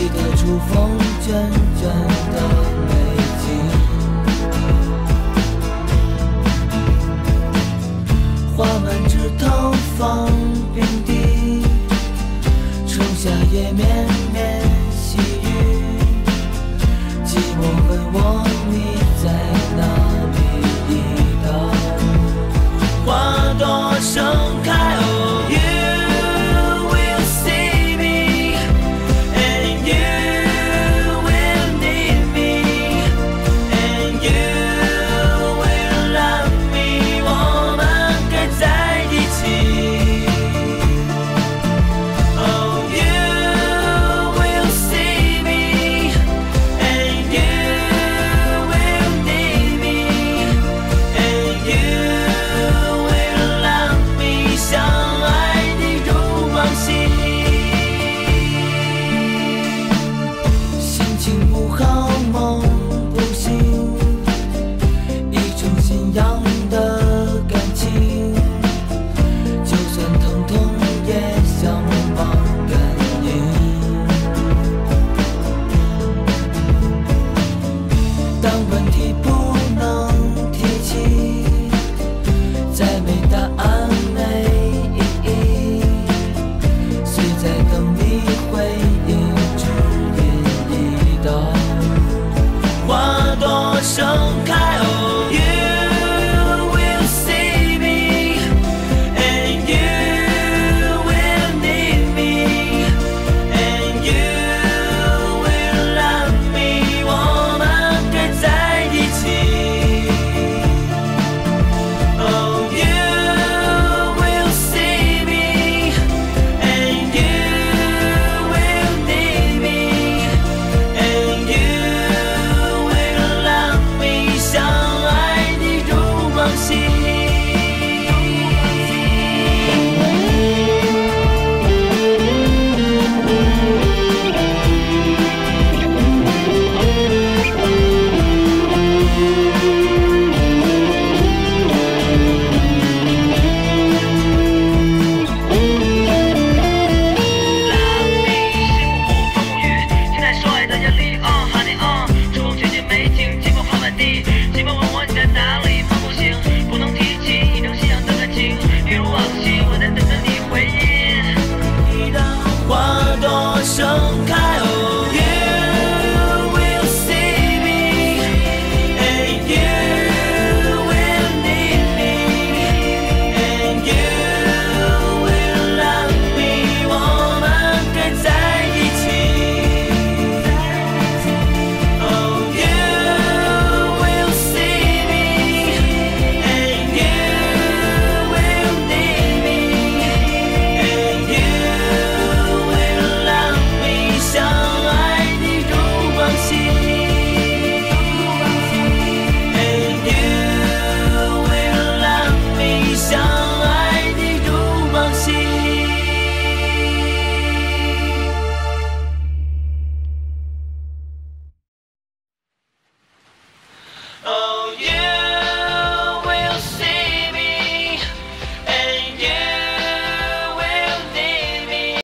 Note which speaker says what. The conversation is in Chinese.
Speaker 1: 得楚风卷卷的美景，花满枝头放平地，初夏夜绵绵细雨，寂寞问我你在哪里一道花朵盛开。Oh, you will see me and you will need me and you will love me， 我们该在一起。Oh, you will see me and you will need me and you will love me， 相爱的如往昔。心情不好梦不醒，一种信仰的感情，就算疼痛也想忘感应。当问题不能提起，再没答案没意义，谁在等你回应？只因一道花朵盛开。Oh, you will see me and you will need me and you will love me， 我们该在一起。Oh, you will see me and you will need me and you will love me， 相爱的如往昔。
Speaker 2: 现在说爱的压力，honey触碰全景美景，寂寞花满地，寂寞问我你在哪里，梦不醒，不能提起一种信仰的感情，一如往昔，我在等着你回应。
Speaker 1: 花朵盛开。